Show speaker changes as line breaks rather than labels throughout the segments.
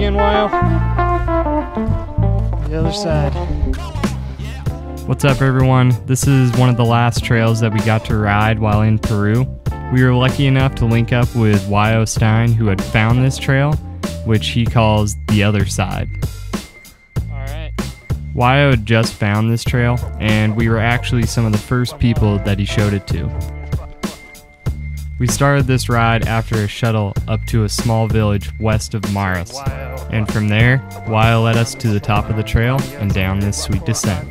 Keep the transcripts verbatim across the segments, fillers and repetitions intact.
again, Wyo? The other side.
What's up, everyone? This is one of the last trails that we got to ride while in Peru. We were lucky enough to link up with Wyo Stein, who had found this trail, which he calls the other side.
Alright.
Wyo had just found this trail, and we were actually some of the first people that he showed it to. We started this ride after a shuttle up to a small village west of Maras, and from there, Wyo led us to the top of the trail and down this sweet descent.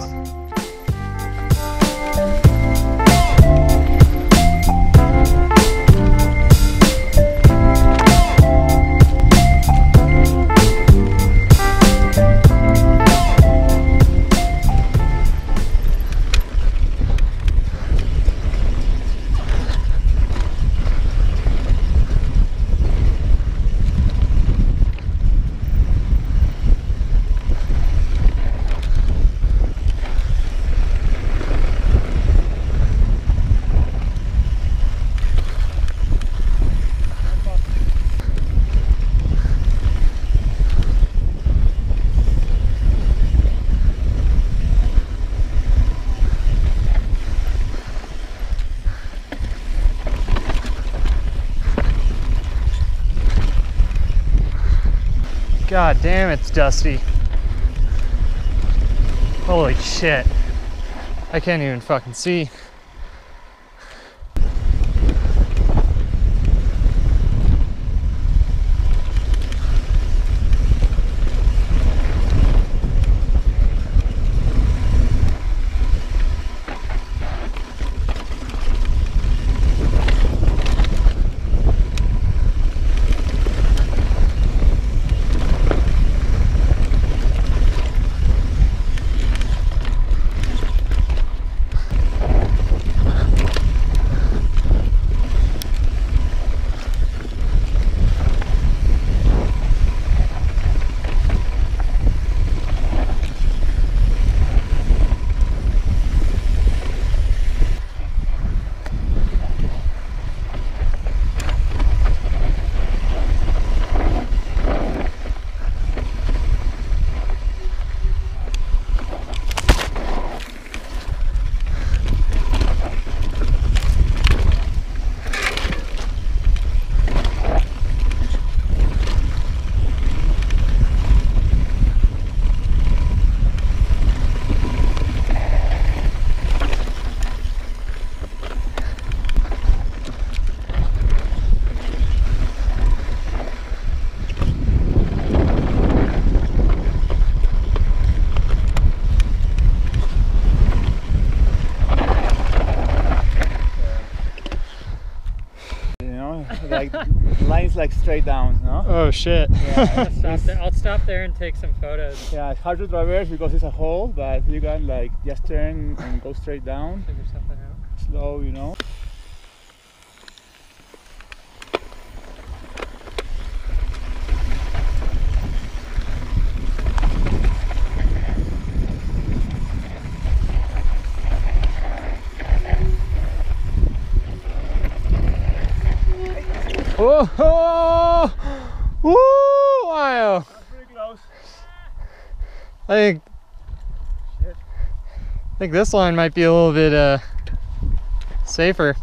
God damn, it's dusty. Holy shit. I can't even fucking see.
Like lines like straight down, no?
Oh shit.
Yeah,
I'll, stop there. I'll stop there and take some photos.
Yeah, it's hard to traverse because it's a hole, but you can like just turn and go straight down.
Figure something out.
Slow, you know.
Oh, oh, woo, Wyo.
That's pretty close.
I think,
Shit.
I think this line might be a little bit uh, safer.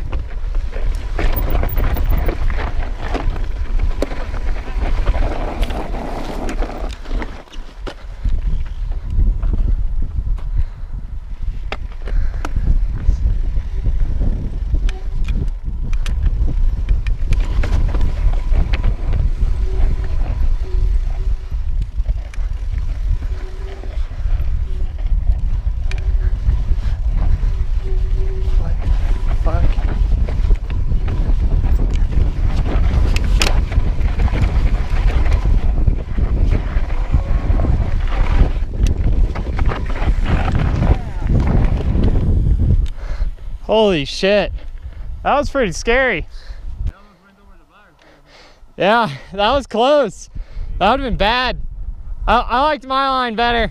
Holy shit. That was pretty scary. Yeah, that was close. That would have been bad. I, I liked my line better.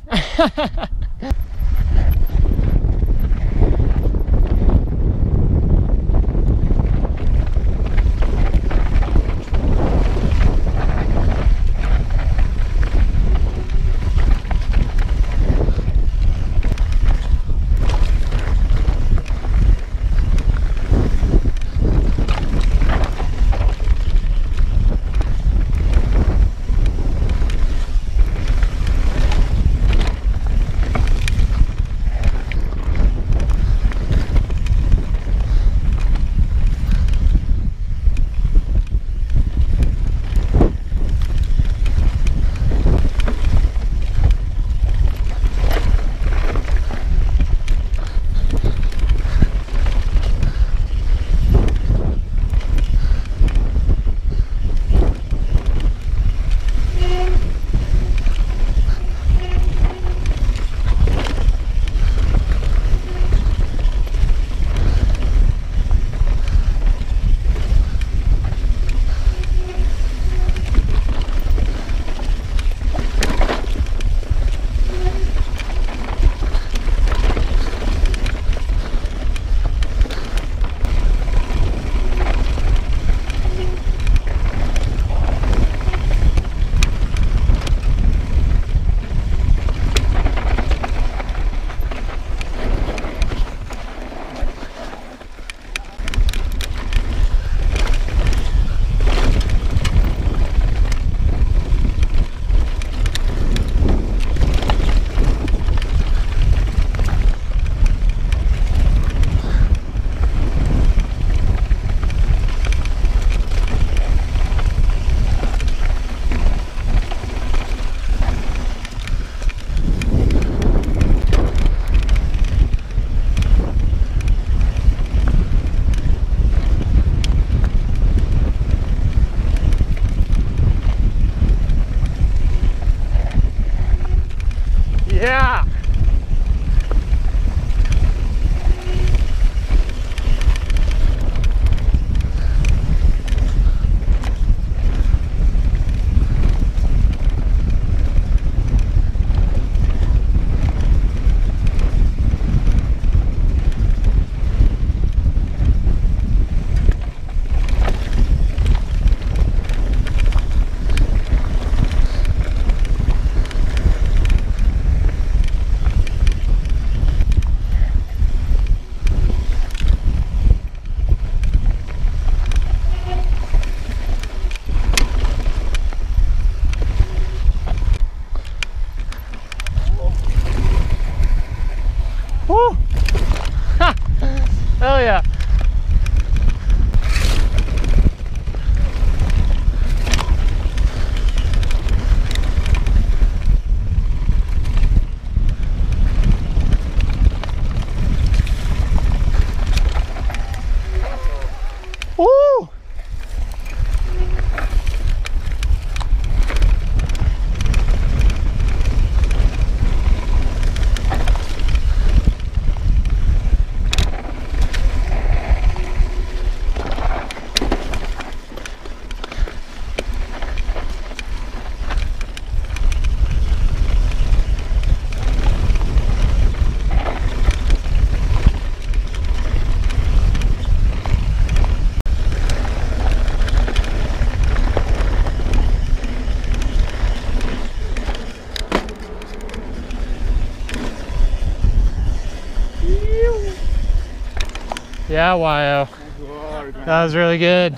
Yeah, Wyo.
Nice work, man.
That was really good.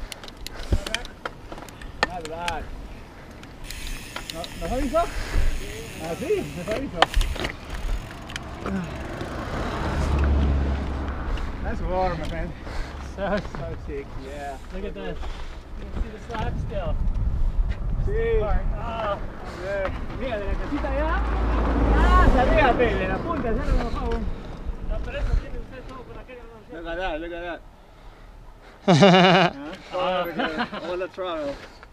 Not bad. ¿No, ¿Nos avisó? Ah, sí, nos avisó. Nice work, my friend.
So,
So sick, yeah.
look at this. You can see the slab still.
Sí.
Oh.
Bien. Mira, de la casita allá. Ah, salíate, de la punta, ya no lo bajo.
No, pero eso tiene usted todo por aquella
Look at that, look at that. Huh? Oh, look at that. All the trial.